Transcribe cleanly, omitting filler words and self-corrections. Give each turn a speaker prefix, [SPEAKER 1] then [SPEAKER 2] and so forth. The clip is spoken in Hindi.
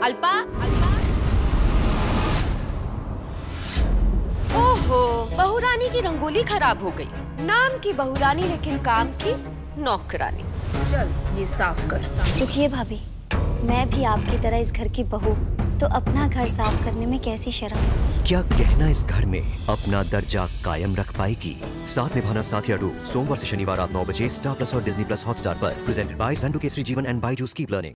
[SPEAKER 1] अल्पा, अल्पा। ओहो, बहुरानी की रंगोली खराब हो गई। नाम की बहुरानी लेकिन काम की नौकरानी। चल ये साफ कर।
[SPEAKER 2] रुकिए भाभी, मैं भी आपकी तरह इस घर की बहू हूँ, तो अपना घर साफ करने में कैसी शर्म।
[SPEAKER 3] क्या गहना इस घर में अपना दर्जा कायम रख पाएगी? साथ निभाना साथिया 2 सोमवार से शनिवार रात 9 बजे स्टार प्लस और डिज्नी प्लस हॉटस्टार पर। Presented by Sandu Kesari Jeevan and Byju's keep learning.